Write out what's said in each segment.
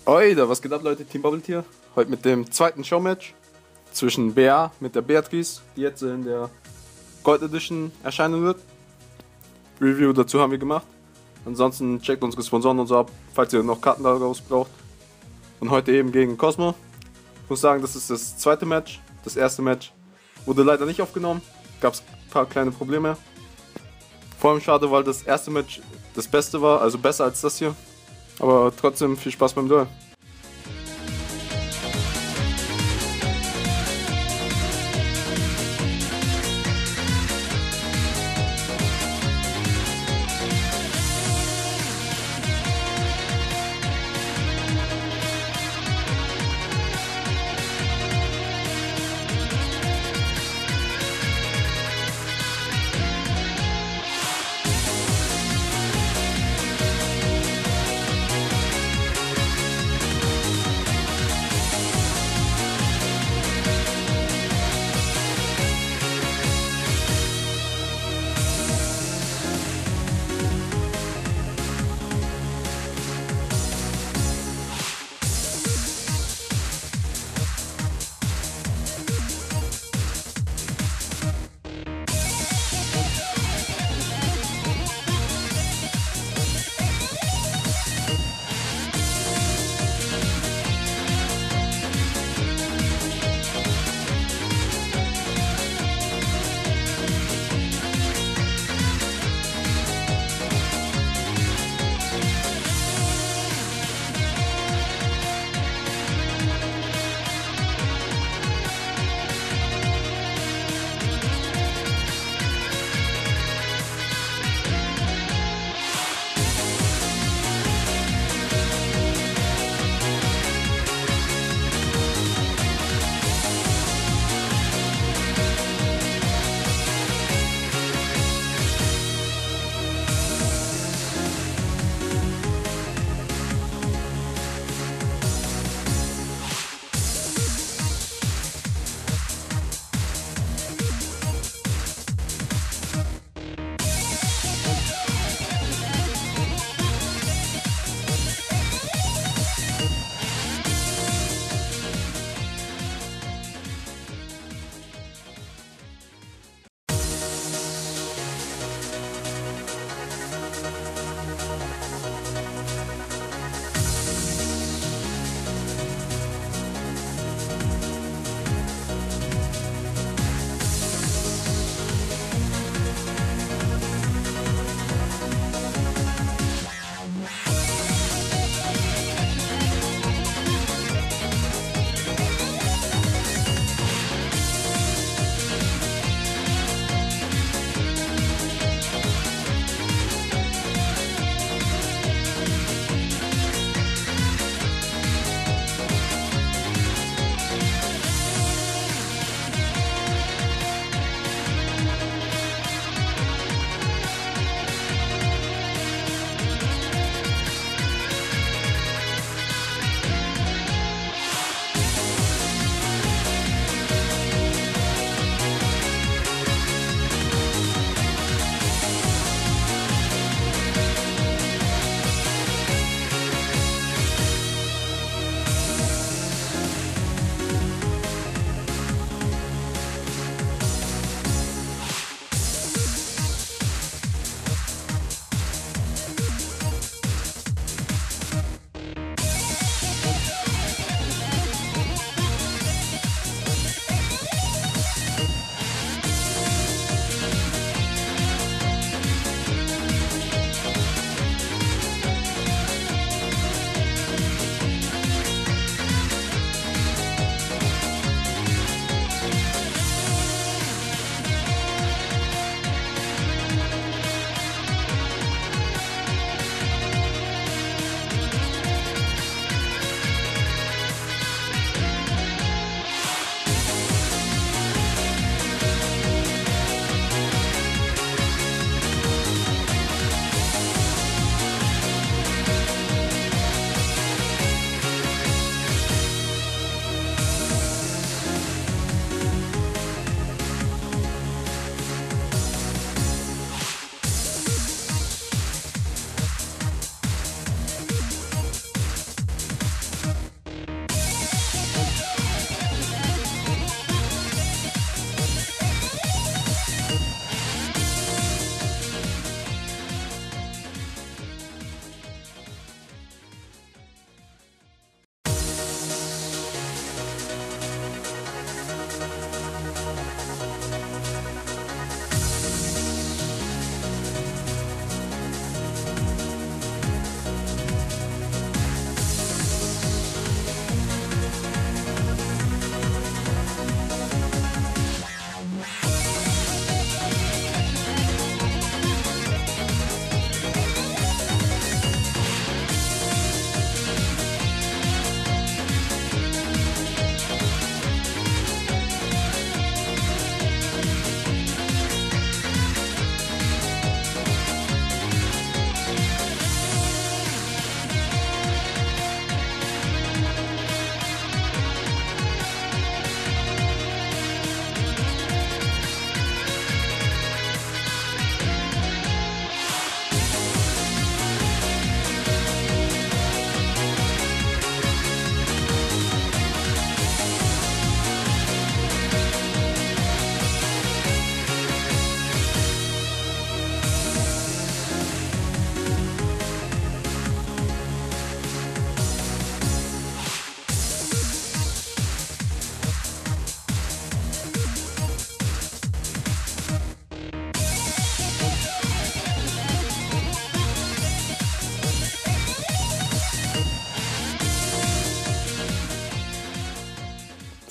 Oida, was geht ab, Leute? Team Bubble hier. Heute mit dem zweiten Showmatch zwischen BA mit der Beatrice, die jetzt in der Gold Edition erscheinen wird. Review dazu haben wir gemacht. Ansonsten checkt unsere Sponsoren und so ab, falls ihr noch Karten daraus braucht. Und heute eben gegen Cosmo. Ich muss sagen, das ist das zweite Match. Das erste Match wurde leider nicht aufgenommen. Gab es ein paar kleine Probleme. Vor allem schade, weil das erste Match das Beste war, also besser als das hier. Aber trotzdem viel Spaß beim Duell.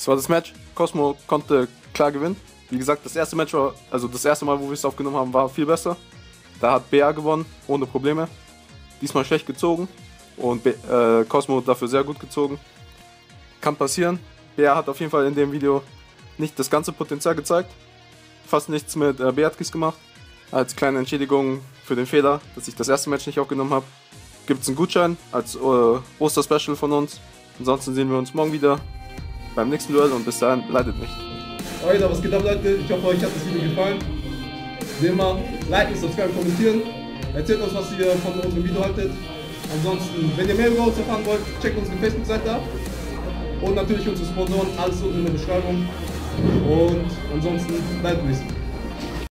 Das war das Match. Cosmo konnte klar gewinnen. Wie gesagt, das erste Match war, also das erste Mal, wo wir es aufgenommen haben, war viel besser. Da hat BA gewonnen, ohne Probleme. Diesmal schlecht gezogen und Cosmo dafür sehr gut gezogen. Kann passieren. BA hat auf jeden Fall in dem Video nicht das ganze Potenzial gezeigt. Fast nichts mit Beatrice gemacht. Als kleine Entschädigung für den Fehler, dass ich das erste Match nicht aufgenommen habe, gibt es einen Gutschein als Osterspecial von uns. Ansonsten sehen wir uns morgen wieder beim nächsten Duell und bis dahin leidet nicht. Alter, was geht ab, Leute? Ich hoffe, euch hat das Video gefallen. Wie immer, liken, subscriben, kommentieren. Erzählt uns, was ihr von unserem Video haltet. Ansonsten, wenn ihr mehr über uns erfahren wollt, checkt unsere Facebook-Seite ab. Und natürlich unsere Sponsoren, alles unten in der Beschreibung. Und ansonsten, bleibt bis.